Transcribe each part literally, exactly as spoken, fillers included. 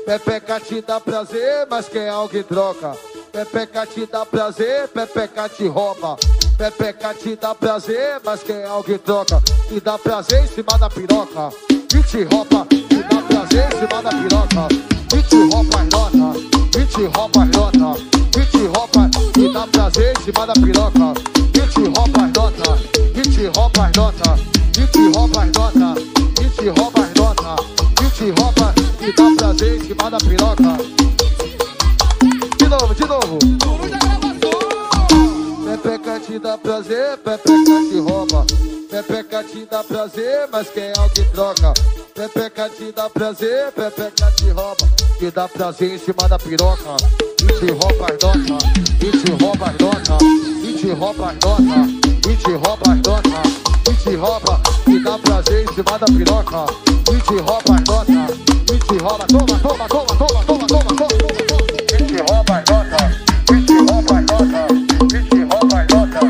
Pepeca te dá prazer, mas quem alguém troca. Pepeca te dá prazer, pepeca te rouba. Pepeca te dá prazer, mas quem alguém troca. E dá prazer em cima da piroca. E te rouba, e dá prazer em cima da piroca. E te rouba as notas, e te rouba as notas. E te rouba, e dá prazer em cima da piroca. E te rouba as notas, e te rouba as notas. E te rouba as notas, e te rouba as notas. E te rouba, e dá prazer em cima da piroca. De novo, de novo. Pepeca te dá prazer, pepeca te rouba. Pepeca te dá prazer, mas quem alguém troca. Pepeca te dá prazer, pepeca te rouba. Te dá prazer em cima da piroca. E te rouba as notas, e te rouba as notas. E te rouba as notas, e te rouba as notas. E te rouba, te dá prazer em cima da piroca. E te rouba as notas, e te rouba. Toma, toma, toma, toma, toma, toma, toma. E te rouba as notas, e te rouba as notas. E te rouba as notas.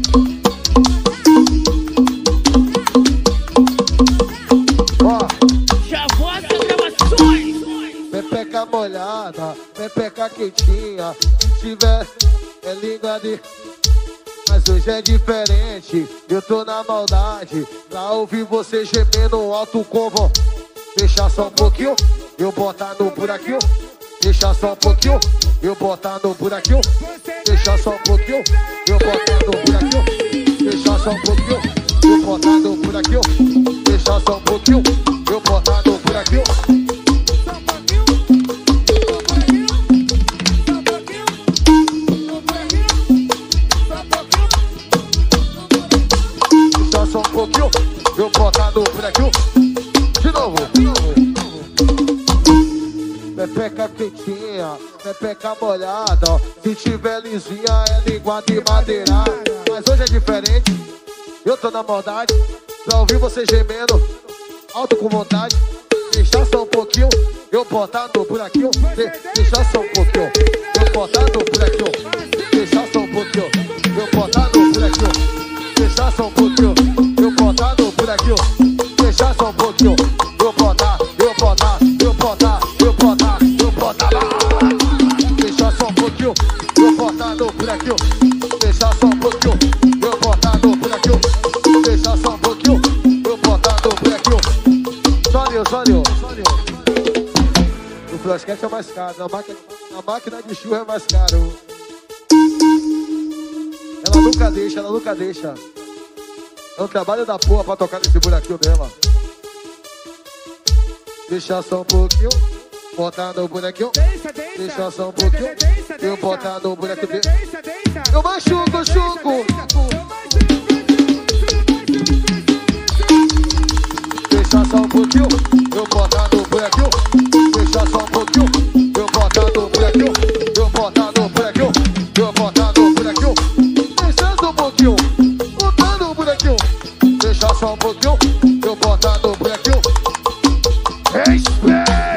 Pepeca molhada, pepeca quentinha. Se tiver, é língua de... Mas hoje é diferente, eu tô na maldade. Pra ouvir você gemendo alto com vo... Deixa só um pouquinho, eu botar no buraquinho. Deixa só um pouquinho, eu botar no buraquinho. Deixa só um pouquinho, eu botar no buraquinho. Deixa só um pouquinho, eu botar no buraquinho. Deixa só um pouquinho, eu botar no buraquinho. Só um pouquinho, eu botar no buraquinho. De novo, de novo. Pepeca quentinha, pepeca molhada, ó. Se tiver lisinha é língua de madeira. Mas hoje é diferente, eu tô na maldade. Pra ouvir você gemendo, alto com vontade. Deixa só um pouquinho, eu botar no buraquinho. De deixa só um pouquinho, eu botar no buraquinho. Deixa só um pouquinho, eu botar no buraquinho. Deixa só um pouquinho, eu botar no buraquinho. Deixa só um pouquinho, eu botar, eu botar, eu botar, eu botar, eu botar lá. Deixa só um pouquinho, eu botar no buraquinho. Deixa só um pouquinho, eu botar no buraquinho. Deixa só um pouquinho, eu botar no buraquinho. Sório, sório, sório. O flasquete é mais caro, a máquina, a máquina de churro é mais caro. Ela nunca deixa, ela nunca deixa. É um trabalho da porra pra tocar nesse buraquinho dela. Deixa só um pouquinho, botar no buraquinho. Deixa só um pouquinho, eu botar no buraquinho dele. Eu machuco, chuco. Deixa só um pouquinho, eu botar no buraquinho. Deixa só um pouquinho, eu botar no buraquinho. Eu botar no buraquinho, eu botar no buraquinho. Deixa só um pouquinho, botar no buraquinho. Deixa só um pouquinho, eu botar no buraquinho. Respeita!